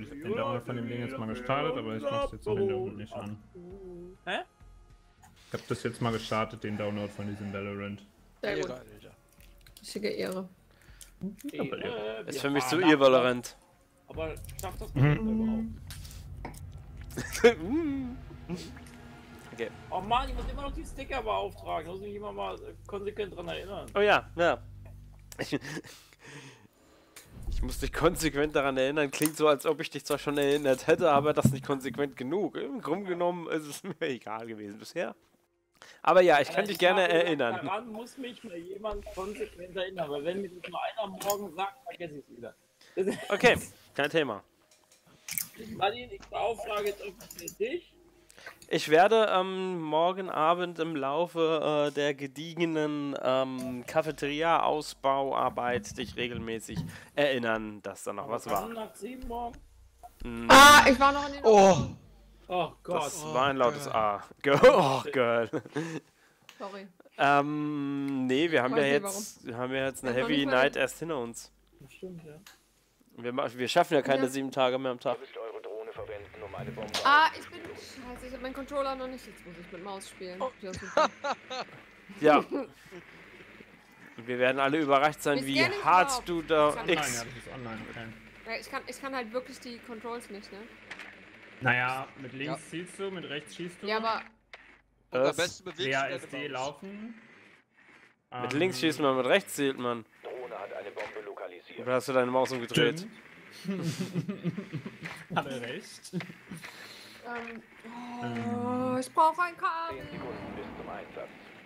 Ich hab den Download von dem Ding jetzt mal gestartet, aber ich mach's jetzt im Hintergrund nicht an. Hä? Ich hab das jetzt mal gestartet, den Download von diesem Valorant. Sehr gut. Ehre, Alter. Schicke Ehre. Ist für mich zu irrelevant. Aber schafft das überhaupt? Okay. Oh Mann, ich muss immer noch die Sticker beauftragen. Da muss mich immer mal konsequent dran erinnern. Oh ja, ja. Ich muss dich konsequent daran erinnern. Klingt so, als ob ich dich zwar schon erinnert hätte, aber das nicht konsequent genug. Im Grunde genommen ist es mir egal gewesen bisher. Aber ja, ich kann dich gerne erinnern. Daran muss mich mal jemand konsequent erinnern, weil wenn mir das nur einer morgen sagt, vergesse ich es wieder. Okay, kein Thema. Martin, ich beauftrage jetzt öffentlich dich. Ich werde morgen Abend im Laufe der gediegenen Cafeteria-Ausbauarbeit dich regelmäßig erinnern, dass da noch was war. Nach 7 morgen. Ah, ich war noch in den... Oh Gott. Das war ein lautes A. Oh, Girl. Sorry. Nee, wir haben ja Weiß nicht, jetzt, eine Weiß noch Heavy nicht, Night erst hinter uns. Stimmt, ja. Wir schaffen ja keine Ja. 7 Tage mehr am Tag. Ihr müsst eure Drohne verwenden, um eine Bombe Ah, ich bin... Scheiße, ich hab meinen Controller noch nicht. Jetzt muss ich mit Maus spielen. Ja, super. Ja. Wir werden alle überrascht sein, Wie wie scanne ich hart überhaupt? du da Online, Online, ja, X. das ist online, okay. Ja, ich kann halt wirklich die Controls nicht, ne? Naja, mit links zielst du, mit rechts schießt du. Ja, aber... Und am Das- besten bewegst du WASD deine Maus. laufen. Mit links schießt man, mit rechts zielt man. Drohne hat eine Bombe lokalisiert. Oder hast du deine Maus umgedreht? Stimmt. Hat er recht. Oh, ich brauche ein 10 Kabel. Sekunden bis zum Einsatz.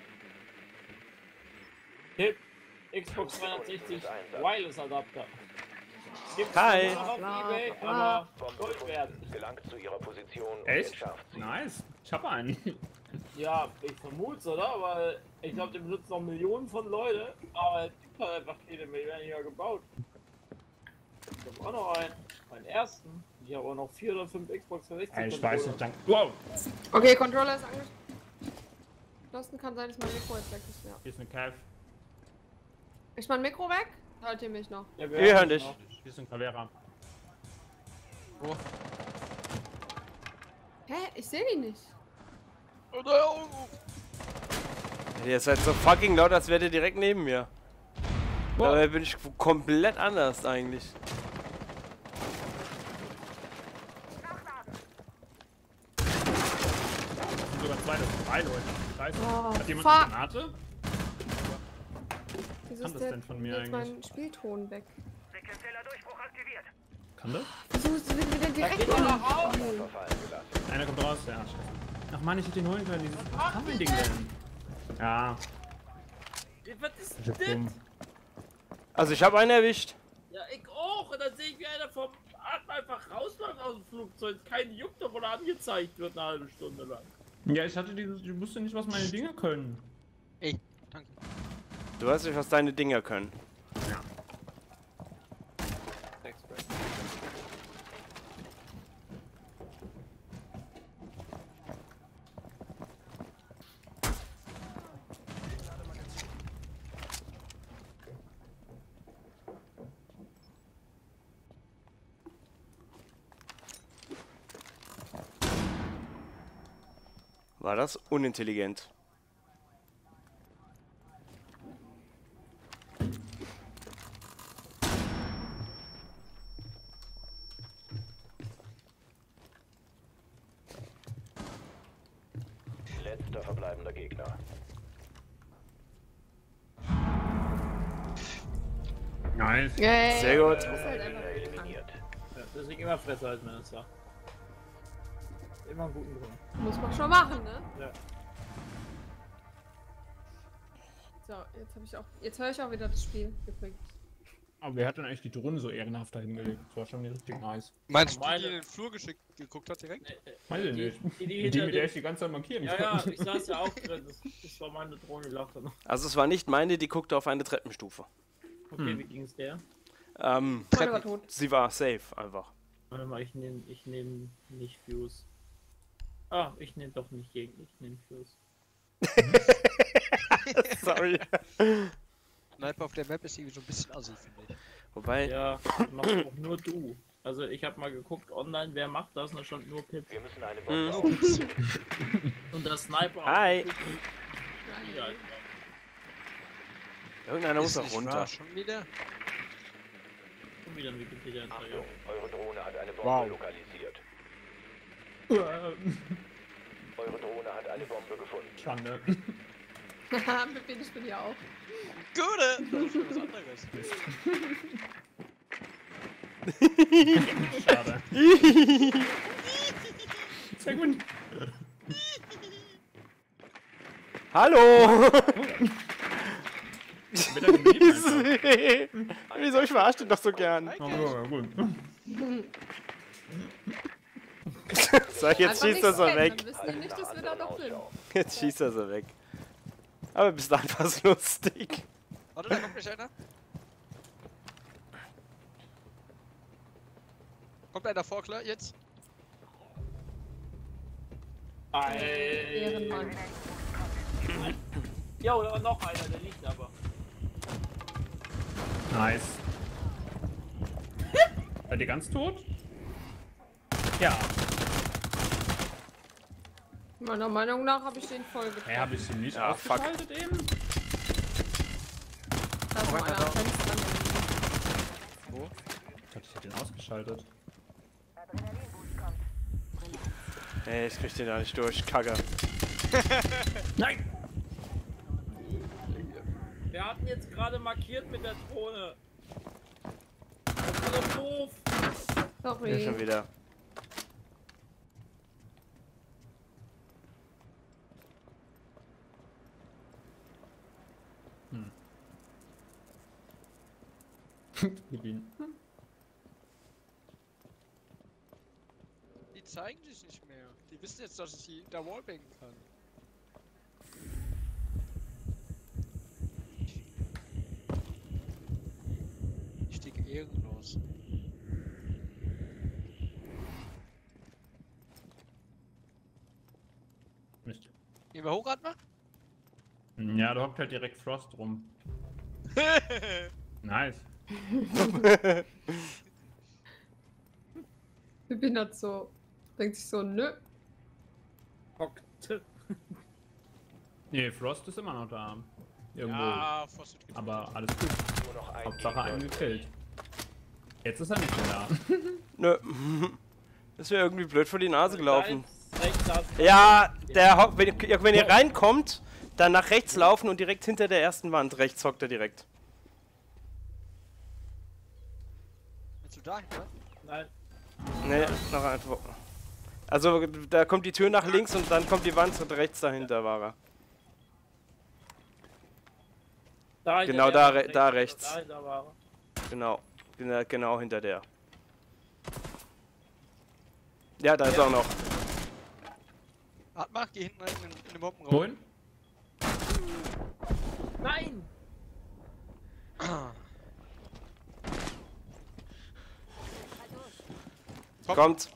Tipp, Xbox 360 Wireless Adapter. Gibt's Hi. noch auf eBay, aber Bombe Gold gefunden. wert. Gelangt zu ihrer Position und Echt? entschärft sie. Nice. Ich hab einen. Ja, ich vermute oder? Weil ich glaube, den benutzen noch Millionen von Leuten, aber es gibt halt einfach keine mehr, die werden ja gebaut. Ich hab auch noch einen, meinen ersten. Ich habe auch noch 4 oder 5 Xbox 360. Ich weiß nicht, danke. Wow! Okay, Controller ist angeschlossen. Kann sein, dass mein Mikro jetzt weg ist, ja. Hier ist eine Calf. Ist mein Mikro weg? Hört ihr mich noch? Ja, Wir hören dich. noch. Hier ist ein Cavera. Hä? Ich sehe die nicht. Oh, nein, oh, oh. Ihr seid so fucking laut, als wärt ihr direkt neben mir. Wow. Dabei bin ich komplett anders eigentlich. Das sind sogar zwei, das sind 3 Leute. Scheiße. Oh, Hat jemand fuck. eine Granate? Wieso Kann ist das der denn von mir jetzt mein Spielton weg? Kann das? Wieso ist es wieder direkt geht doch noch auf. Verfallen gelassen. Einer kommt raus, ja, scheiße. Ach man, ich hätte ihn holen können, dieses. Was kann mein Ding denn? Ja, Was ist ich hab das? dumm. Also ich habe einen erwischt. Ja, ich auch. Und dann sehe ich, wie einer vom Atmen einfach rausläuft aus dem Flugzeug. Kein Juck davon angezeigt wird eine halbe Stunde lang. Ja, ich wusste nicht, was meine Dinger können. Ey, danke. Du weißt nicht, was deine Dinger können. Ja. War das unintelligent? Letzter verbleibender Gegner. Nice. Yay. Sehr gut. Das ist halt einfach Gegner eliminiert. Ja, deswegen immer Fresse halten, wenn es sagt. Immer einen guten Grund. Muss man schon machen, ne? Ja. So, jetzt habe ich auch. Jetzt höre ich auch wieder das Spiel übrigens. Aber wer hat denn eigentlich die Drohne so ehrenhaft dahingelegt? Das war schon richtig nice. Meinst du, die Meine- in den Flur geguckt hat direkt? Weiß ich nicht. Die Die, hinter mit der dem- ich die ganze Zeit markieren Ja, ja, konnte. ich saß ja auch drin. Das war meine Drohne, die lag da noch. Also es war nicht meine, die guckte auf eine Treppenstufe. Okay, wie ging's der? Meine war tot. Sie war safe einfach. Warte mal, ich nehm nicht Fuse. Ah, ich nehm doch nicht gegen, ich nehm Fuse. Sorry. Sniper auf der Map ist irgendwie so ein bisschen assi, finde ich. Wobei, Ja, machst auch nur du. Also ich habe mal geguckt online, wer macht das und da stand nur Pip. Wir müssen eine Bombe Oh, aufstellen. Und der Sniper. Hi. Ja, Irgendeiner muss ist doch nicht runter. wahr, schon wieder? schon wieder ein Wikipedia-Eintrag. Achtung, eure Drohne hat eine Bombe Wow. lokalisiert. Eure Drohne hat eine Bombe gefunden. Schande. Haha, mit wem ich bin ja auch. Gute! Das ist schon was anderes. Schade. Sehr gut. Hallo! Wieder geblieben, Alter. Wieso, ich verarsche dich doch so gern. Oh, ja, gut. So, jetzt schießt er so Dann weg. wissen die nicht, dass wir da doch sind. Jetzt schießt er so weg. Aber bis dahin war es lustig. Warte, da kommt gleich einer. Kommt einer vor, klar, jetzt? Ehrenmann. Ja, oder noch einer, der liegt aber. Nice. Seid ihr ganz tot? Ja. Meiner Meinung nach habe ich den voll getroffen. Hä, hab ich den nicht Ja, fuck. ausgeschaltet eben? Da ist meiner am Fenster. Wo? Ich hab den ausgeschaltet. Ey, ich krieg den da nicht durch. Kacke. Nein! Wir hatten jetzt gerade markiert mit der Drohne. Das ist doch doof. Ja, schon Sorry. wieder. Die zeigen sich nicht mehr. Die wissen jetzt, dass ich die da wallbangen kann. Richtig ehrenlos. Mist. Gehen wir hoch, Atma? Ja, da hockt halt direkt Frost rum. Nice. Pipin hat so. Denkt sich so, nö. Hockte. Nee, Frost ist immer noch da. Irgendwo. Ja, fast gut. Aber alles gut. Nur noch ein Hauptsache einen Gegner. gekillt. Jetzt ist er nicht mehr da. Nö. Das wäre irgendwie blöd vor die Nase gelaufen. Rechts, Ja, wenn ihr reinkommt, dann nach rechts laufen und direkt hinter der ersten Wand. Rechts hockt er direkt. Bist du da hinter? Nein. Nee, noch einfach. Also, da kommt die Tür nach links und dann kommt die Wand und rechts dahinter war er. Da Genau, hinter der, da rechts. Dahinter war er. Genau hinter der. Ja, da ist er auch noch. Atma, geh hinten rein in den Bombenraum. Wohin? Nein! Kommt.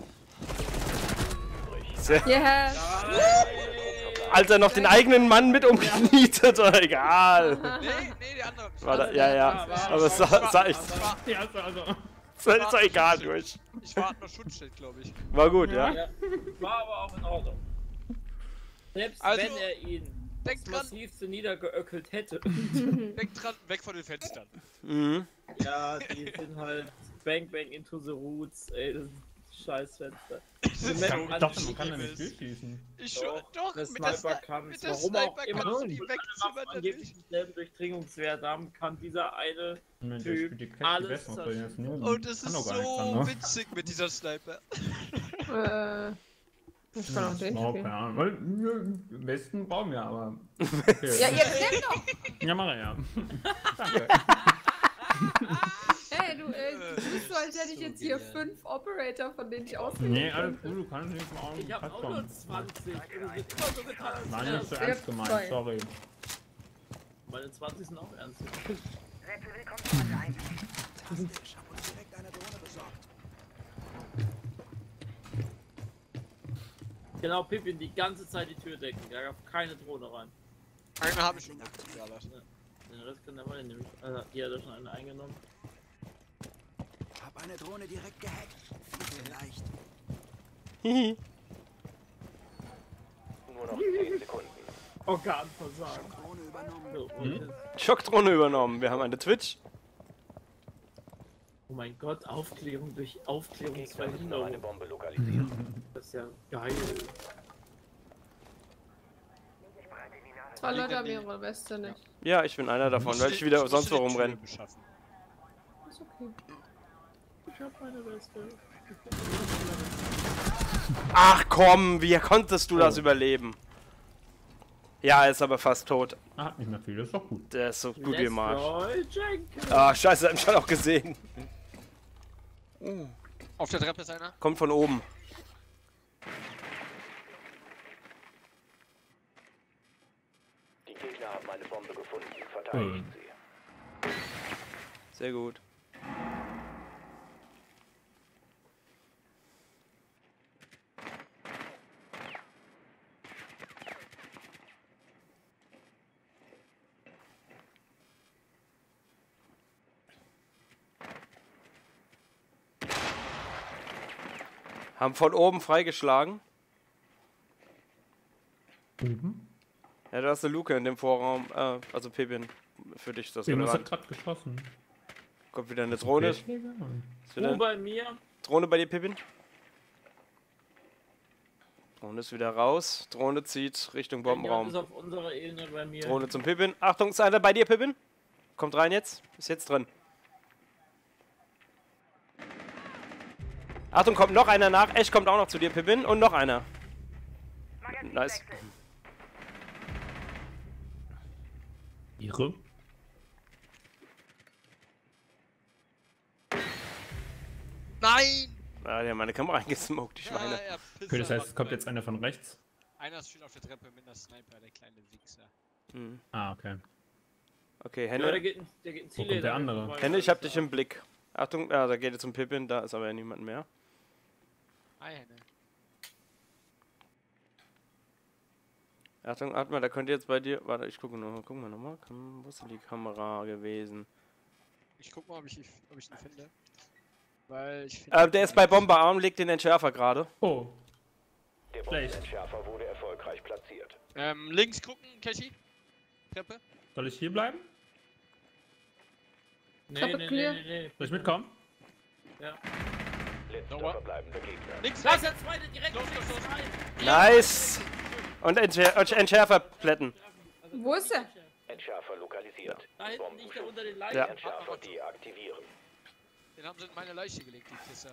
Sehr, Yeah. als er noch den eigenen Mann mit umgenietet, oder egal. Nee, die andere. War da, ja. Aber es sah echt. Ja, also. Ist doch egal durch. Ich war nur Schutzschild, glaube ich. War gut, ja. Ja, war aber auch in Ordnung. Selbst Also, wenn er ihn denk das dran. massivste niedergeöckelt hätte. Weg dran, weg von den Fenstern. Mhm. Ja, die sind halt Bang Bang into the Roots, ey, das ist ein scheiß Fenster. ist Wenn so man- Doch, man kann da übelst. nicht durchschießen. Ich schon, doch, der mit der Sniper kann mit es, der warum auch Sniper immer, kannst du die Waffen wegzimmern, angeblich denselben Durchdringungswert haben, kann dieser eine Und Typ, spielt die Kette alles besser, weil jetzt nur- Und es kann ist doch gar nichts so anderes. witzig mit dieser Sniper. Ich kann auch den Oh, spielen. keine Ahnung. Weil, am besten brauchen wir aber. Okay. Ja, ihr kennt doch. Ja, mach ja. Danke. Hey, du bist so, als hätte ich So jetzt hier genial. 5 Operator, von denen ich auswählen Nee, könnte. alles gut, du kannst nicht machen. Ich hab Passt auch schon. nur 20 und es wird immer so getan, als Nein, wär's. nicht so Ich ernst hab gemeint, 2. sorry. Meine 20 sind auch ernst. Genau, Pippin die ganze Zeit die Tür decken, da darf keine Drohne rein. Eine habe ich schon mal. Ja, lass. Den Rest kann der mal nämlich. Die hat er schon eine eingenommen. meine Drohne direkt gehackt. Vielleicht. Hihi. Nur noch 10 Sekunden. Organversagen. Drohne übernommen. So, und Schockdrohne übernommen. Wir haben eine Twitch. oh mein Gott, Aufklärung durch Gegner müssen noch eine Aufklärungsverhinderung. Bombe lokalisieren. Das ist ja geil. 2 Leute haben ihre Weste nicht. Ja, ich bin einer davon, weil ich wieder sonst wo rumrenne. Ist okay. Ich hab meine Weste. Ach komm, wie konntest du das überleben? Ja, er ist aber fast tot. Ah, hat nicht mehr viel, das ist doch gut. Der ist so gut wie im Arsch. Roy Jenkins. Ah, scheiße, hab ich schon auch gesehen. Auf der Treppe ist einer. Kommt von oben. Die Gegner haben eine Bombe gefunden. Verteidigen sie. Sehr gut. Haben von oben freigeschlagen. Oben? Ja, da ist eine Luke in dem Vorraum. Also Pippin, für dich ist das Dem ist relevant. gerade geschossen. Kommt wieder eine Drohne. Ist Querschläger? wieder eine bei mir. Drohne bei dir, Pippin? Drohne ist wieder raus. Drohne zieht Richtung Ist Bombenraum. auf unserer Ebene bei mir. Drohne zum Pippin. Achtung, ist einer bei dir, Pippin? Kommt rein jetzt. Ist jetzt drin. Achtung, kommt noch einer nach. Ash kommt auch noch zu dir, Pippin. Und noch einer. Nice. Ihre? Nein! Ah, die haben meine Kamera eingesmoked, die Schweine. Ja, Okay, das heißt, es kommt jetzt einer von rechts. Einer ist schon auf der Treppe mit einer Sniper, der kleine Wichser. Hm. Ah, okay. Okay, Ja, der Henne. geht ein Wo kommt der andere? Henne, ich hab dich im Blick. Achtung, ja, da geht er zum Pippin. Da ist aber ja niemand mehr. Hi, Henne. Achtung, warte mal, da könnte jetzt bei dir. Warte, ich gucke nochmal. Gucken wir nochmal. Wo ist denn die Kamera gewesen? Ich guck mal, ob ich ihn finde. Weil ich Der ist bei Bomberarm, legt den Entschärfer gerade. Oh, Der Schlecht. Bombenentschärfer wurde erfolgreich platziert. links gucken, Cashy. Treppe. soll ich hier bleiben? Treppe clear. Soll ich mitkommen? Letzter Noah. verbleibender Gegner. Links, Da links. ist der zweite direkt. Los, los, los. Nice! Und Entschärfer plätten. Wo ist er? Entschärfer lokalisiert. Da hinten liegt er unter den Bombenschutz. Leichen. Ja. Entschärfer deaktivieren. Den haben sie in meine Leiche gelegt, die Kiste.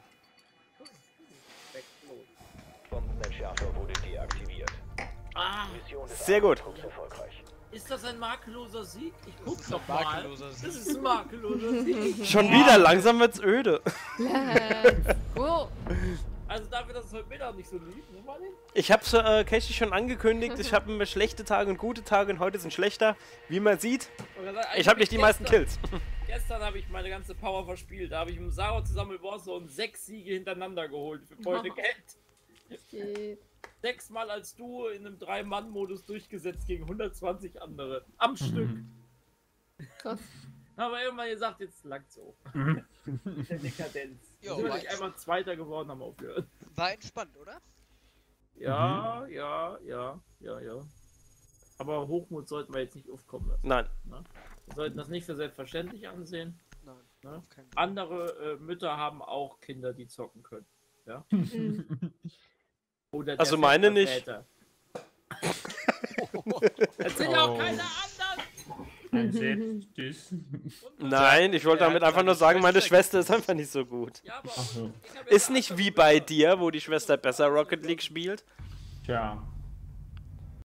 Bombenentschärfer wurde deaktiviert. Ah, Mission des Sehr gut. Angriffs erfolgreich. ist das ein makelloser Sieg? Ich Das guck's ist ein doch mal. makelloser Das Sieg. ist ein makelloser Sieg. Schon wieder, langsam wird's öde. Wo? Also dafür, dass es heute Mittag nicht so lief, nimm mal den. Ich hab's Casey schon angekündigt. Ich habe schlechte Tage und gute Tage und heute sind schlechter. Wie man sieht, ich habe nicht die meisten Kills. Gestern habe ich meine ganze Power verspielt. Da habe ich mit Sauer zusammen mit Warzone 6 Siege hintereinander geholt für Beute Geld. Geht. 6-mal als Duo in einem 3-Mann-Modus durchgesetzt gegen 120 andere. Am Stück. Krass. Aber irgendwann gesagt, jetzt langt's so. Der Dekadenz. Jo, Sind wir war nicht einfach Zweiter geworden, haben aufgehört. War entspannt, oder? Ja, ja. Aber Hochmut sollten wir jetzt nicht aufkommen lassen. Nein. Wir sollten das nicht für selbstverständlich ansehen. Nein. Ne? Auf keinen Fall. Andere Mütter haben auch Kinder, die zocken können. Ja? Oder der Also meine nicht. Väter. Das sind ja auch keine anderen! Ein Selbstdiss. Nein, ich wollte damit einfach nur sagen, meine Schwester ist einfach nicht so gut. Ja, aber Ach so. ich hab jetzt Ist nicht wie bei dir, wo die Schwester besser Rocket League spielt. Tja.